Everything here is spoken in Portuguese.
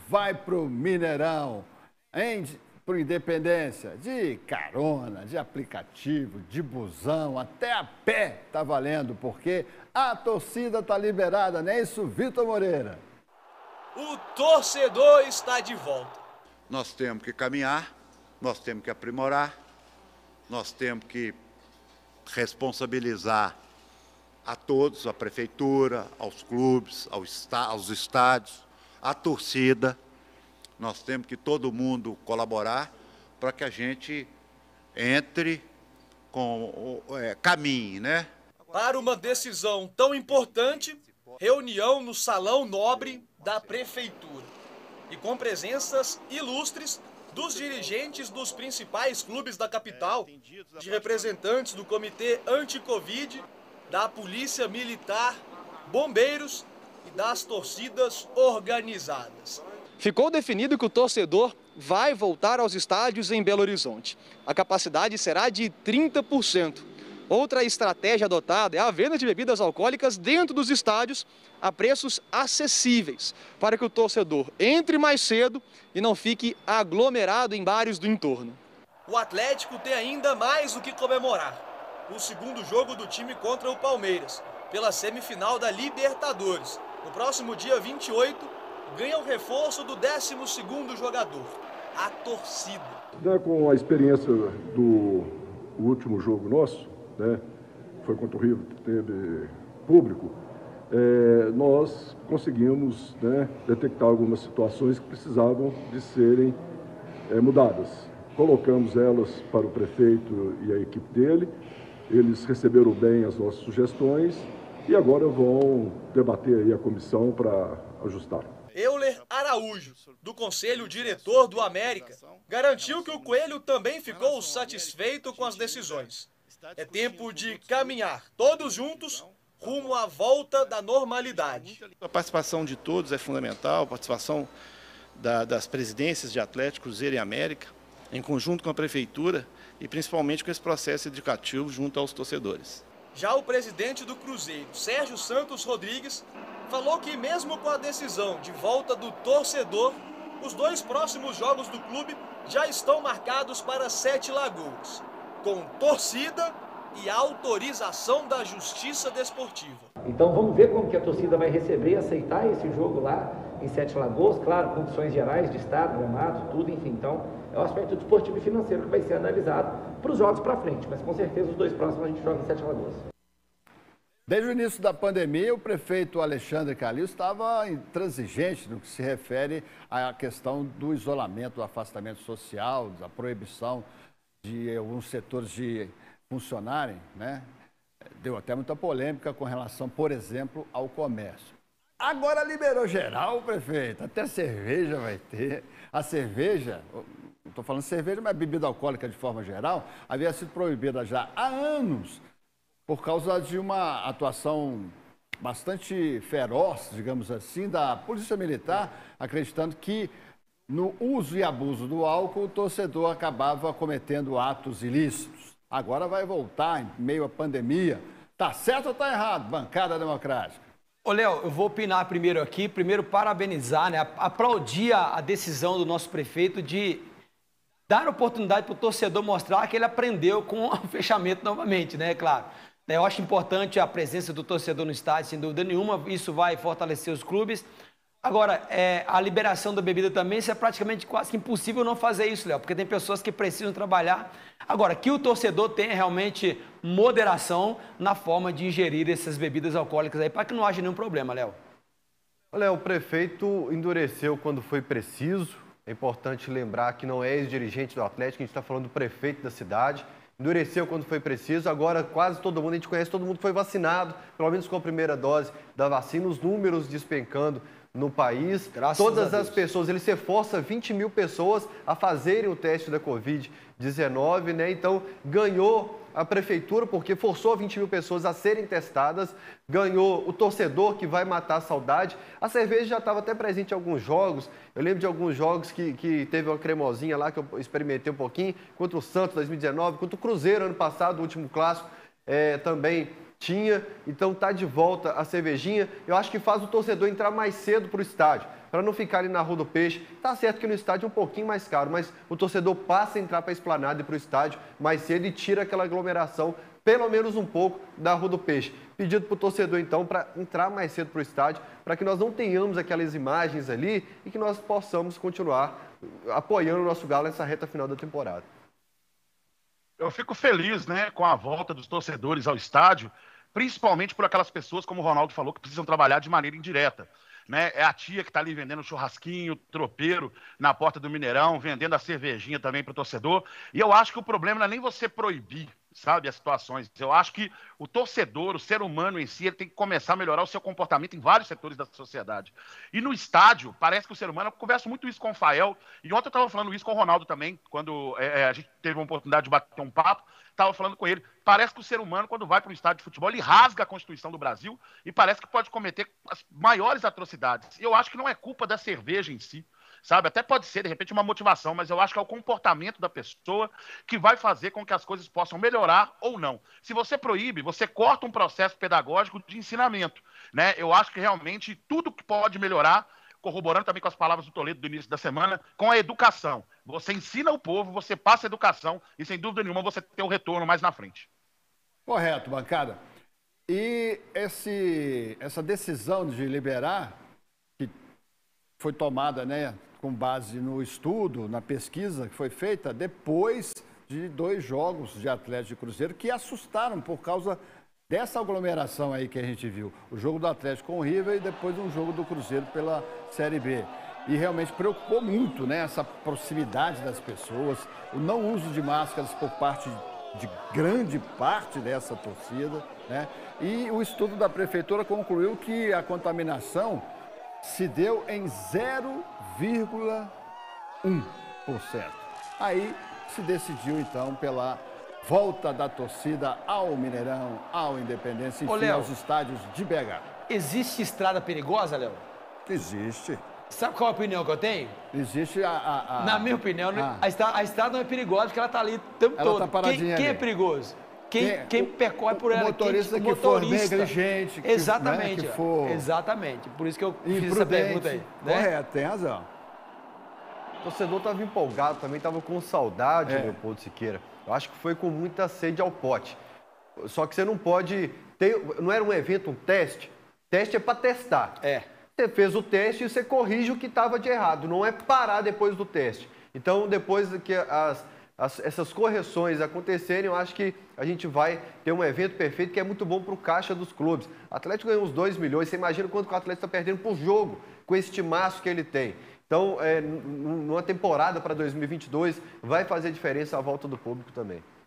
vai pro Mineirão, pro Independência, de carona, de aplicativo, de busão, até a pé tá valendo, porque a torcida tá liberada, não é isso, Vitor Moreira? O torcedor está de volta. Nós temos que caminhar, nós temos que aprimorar, nós temos que responsabilizar a todos, a prefeitura, aos clubes, aos estádios, a torcida. Nós temos que todo mundo colaborar para que a gente entre com caminho, né? Para uma decisão tão importante, reunião no Salão Nobre da Prefeitura. E com presenças ilustres dos dirigentes dos principais clubes da capital, de representantes do Comitê Anti-Covid, da Polícia Militar, bombeiros e das torcidas organizadas. Ficou definido que o torcedor vai voltar aos estádios em Belo Horizonte. A capacidade será de 30%. Outra estratégia adotada é a venda de bebidas alcoólicas dentro dos estádios a preços acessíveis, para que o torcedor entre mais cedo e não fique aglomerado em bares do entorno. O Atlético tem ainda mais o que comemorar. O segundo jogo do time contra o Palmeiras, pela semifinal da Libertadores. No próximo dia 28, ganha o reforço do 12º jogador, a torcida. Com a experiência do último jogo nosso, foi contra o River, teve público, nós conseguimos detectar algumas situações que precisavam de serem mudadas. Colocamos elas para o prefeito e a equipe dele, eles receberam bem as nossas sugestões e agora vão debater aí a comissão para ajustar. Euler Araújo, do Conselho Diretor do América, garantiu que o Coelho também ficou satisfeito com as decisões. É tempo de caminhar todos juntos rumo à volta da normalidade. A participação de todos é fundamental, a participação das presidências de Atlético, Cruzeiro e América, em conjunto com a Prefeitura e principalmente com esse processo educativo junto aos torcedores. Já o presidente do Cruzeiro, Sérgio Santos Rodrigues, falou que mesmo com a decisão de volta do torcedor, os 2 próximos jogos do clube já estão marcados para 7 Lagoas, com torcida e autorização da Justiça Desportiva. Então vamos ver como que a torcida vai receber e aceitar esse jogo lá em 7 Lagoas, claro, condições gerais de estado, gramado, tudo, enfim. Então é o aspecto desportivo e financeiro que vai ser analisado para os jogos para frente, mas com certeza os 2 próximos a gente joga em 7 Lagoas. Desde o início da pandemia, o prefeito Alexandre Calil estava intransigente no que se refere à questão do isolamento, do afastamento social, da proibição de alguns setores de funcionarem, Deu até muita polêmica com relação, por exemplo, ao comércio. Agora liberou geral, prefeito, até cerveja vai ter. A cerveja, estou falando cerveja, mas bebida alcoólica de forma geral, havia sido proibida já há anos, por causa de uma atuação bastante feroz, digamos assim, da Polícia Militar, acreditando que no uso e abuso do álcool, o torcedor acabava cometendo atos ilícitos. Agora vai voltar em meio à pandemia. Tá certo ou tá errado, bancada democrática? Ô, Léo, eu vou opinar primeiro aqui. Primeiro, parabenizar, aplaudir a decisão do nosso prefeito de dar oportunidade para o torcedor mostrar que ele aprendeu com o fechamento novamente, Claro. Eu acho importante a presença do torcedor no estádio, sem dúvida nenhuma. Isso vai fortalecer os clubes. Agora, a liberação da bebida também, isso é praticamente quase que impossível não fazer isso, Léo, porque tem pessoas que precisam trabalhar. Agora, que o torcedor tenha realmente moderação na forma de ingerir essas bebidas alcoólicas aí, para que não haja nenhum problema, Léo. Olha, o prefeito endureceu quando foi preciso. É importante lembrar que não é ex-dirigente do Atlético, a gente está falando do prefeito da cidade. Endureceu quando foi preciso, agora quase todo mundo, a gente conhece, todo mundo foi vacinado, pelo menos com a primeira dose da vacina, os números despencando no país. Graças Todas a as Deus. pessoas, ele se força 20 mil pessoas a fazerem o teste da Covid-19, Então, ganhou a prefeitura, porque forçou 20 mil pessoas a serem testadas, ganhou o torcedor, que vai matar a saudade. A cerveja já estava até presente em alguns jogos, eu lembro de alguns jogos que teve uma cremosinha lá, que eu experimentei um pouquinho, contra o Santos 2019, contra o Cruzeiro ano passado, o último clássico, também tinha, então tá de volta a cervejinha. Eu acho que faz o torcedor entrar mais cedo para o estádio, para não ficar ali na Rua do Peixe. Tá certo que no estádio é um pouquinho mais caro, mas o torcedor passa a entrar para a Esplanada e para o estádio mais cedo e tira aquela aglomeração, pelo menos um pouco, da Rua do Peixe. Pedido para o torcedor, então, para entrar mais cedo para o estádio, para que nós não tenhamos aquelas imagens ali e que nós possamos continuar apoiando o nosso Galo nessa reta final da temporada. Eu fico feliz, né, com a volta dos torcedores ao estádio, principalmente por aquelas pessoas, como o Ronaldo falou, que precisam trabalhar de maneira indireta. Né? É a tia que está ali vendendo churrasquinho, tropeiro na porta do Mineirão, vendendo a cervejinha também para o torcedor. E eu acho que o problema não é nem você proibir, sabe, as situações. Eu acho que o torcedor, o ser humano em si, ele tem que começar a melhorar o seu comportamento em vários setores da sociedade. E no estádio, parece que o ser humano, eu converso muito isso com o Fael, e ontem eu estava falando isso com o Ronaldo também, quando a gente teve uma oportunidade de bater um papo, estava falando com ele, parece que o ser humano, quando vai para um estádio de futebol, ele rasga a Constituição do Brasil e parece que pode cometer as maiores atrocidades. E eu acho que não é culpa da cerveja em si, sabe? Até pode ser, de repente, uma motivação, mas eu acho que é o comportamento da pessoa que vai fazer com que as coisas possam melhorar ou não. Se você proíbe, você corta um processo pedagógico de ensinamento, né? Eu acho que realmente tudo que pode melhorar, corroborando também com as palavras do Toledo do início da semana, com a educação. Você ensina o povo, você passa a educação e, sem dúvida nenhuma, você tem o retorno mais na frente. Correto, bancada. E essa decisão de liberar, que foi tomada, né, com base no estudo, na pesquisa que foi feita, depois de 2 jogos de Atlético e Cruzeiro que assustaram por causa dessa aglomeração aí que a gente viu. O jogo do Atlético com o River e depois um jogo do Cruzeiro pela Série B. E realmente preocupou muito, né, essa proximidade das pessoas, o não uso de máscaras por parte de grande parte dessa torcida, né? E o estudo da prefeitura concluiu que a contaminação se deu em 0,1%. Aí se decidiu, então, pela volta da torcida ao Mineirão, ao Independência, enfim, aos estádios de BH. Existe estrada perigosa, Léo? Existe. Sabe qual é a opinião que eu tenho? Existe Na minha opinião, a estrada não é perigosa porque ela está ali o tempo todo. Tá paradinha Quem é ali. perigoso? Quem percorre por ela. O motorista que for negligente. Exatamente. Né, que for exatamente. Por isso que eu fiz essa pergunta aí. Né? Correto, tem razão. O torcedor estava empolgado, também estava com saudade, Leopoldo Siqueira. Eu acho que foi com muita sede ao pote. Só que você não pode... Não era um evento, um teste? Teste é para testar. Você fez o teste e você corrige o que estava de errado. Não é parar depois do teste. Então, depois que essas correções acontecerem, eu acho que a gente vai ter um evento perfeito que é muito bom para o caixa dos clubes. O Atlético ganhou uns 2 milhões. Você imagina quanto que o Atlético está perdendo por jogo com esse timaço que ele tem. Então, numa temporada para 2022, vai fazer diferença a volta do público também.